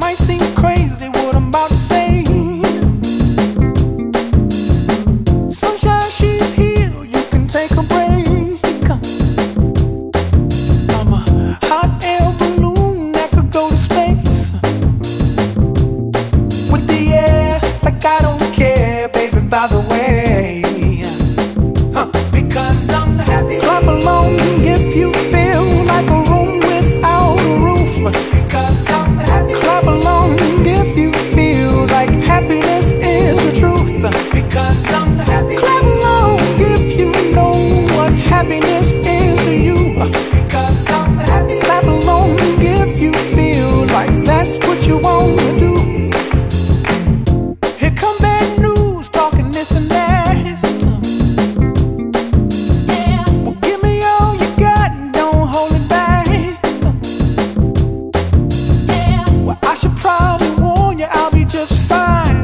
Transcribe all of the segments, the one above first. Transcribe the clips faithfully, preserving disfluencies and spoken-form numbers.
might seem crazy what I'm about to say. Sunshine, she's here, you can take a break. I'm a hot air balloon that could go to space with the air, like I don't care, baby, by the way. Huh. Because I'm happy. Clap along if you feel like a room without a roof. Because I'm happy. Clap along if you feel like happiness is the truth. Because I'm happy. Clap along if you know what happiness is to you. Because I'm happy. Clap along if you feel like that's what you want to do. Here come bad news, talking this and that. Well, give me all you got and don't hold it back. Well, I should probably warn you, I'll be just fine.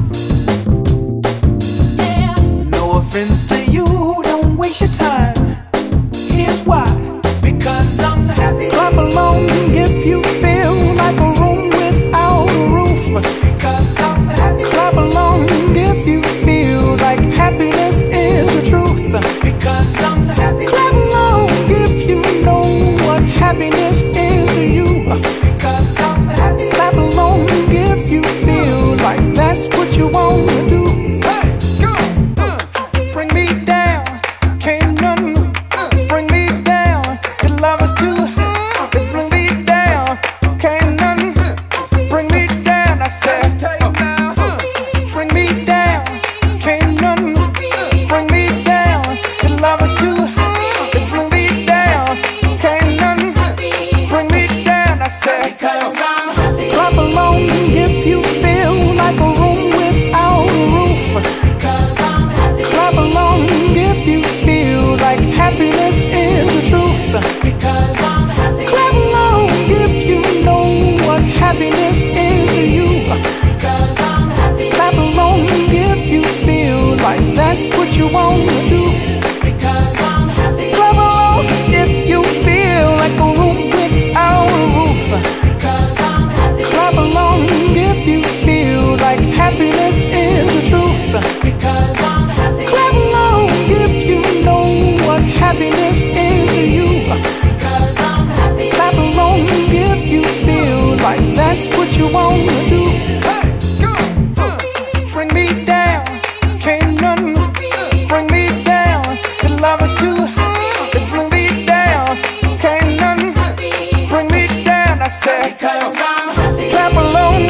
No offense to you, don't waste your time. Here's why. Because I'm happy. Clap along if you feel like a room without a roof. Because I'm happy. Clap along if you feel like happiness is the truth. Because I'm happy. Clap along if you know what happiness is to you. Because I'm happy. Clap along if you feel like that's what you want to do. Hey, go! Uh, bring me down, can't none bring me down. Your love is too high. Bring me down, can't none bring me down. I said, bring me down, can't none bring me down. Your love is too high. Bring me down, can't none bring me down. I said, because I'm happy. Clap along if you feel like a room without a roof. Because I'm happy. Clap along if you feel like happiness is the truth. Because I'm happy. Clap along if you know what happiness is to you. Because I'm happy. Clap along if you feel like that's what you want to do. Because I'm happy. Clap along if you feel like a room without a roof. Because I'm happy. Clap along if you feel like happiness is the truth. Because I'm happy. Clap along if you know what happiness is to you. Because I'm happy. Clap along if you feel like that's what you want to do. Hey, go! Uh, bring me down, can't none bring me down. Your love is too high. Bring me down, can't none bring me down. I said, because I'm happy. Clap along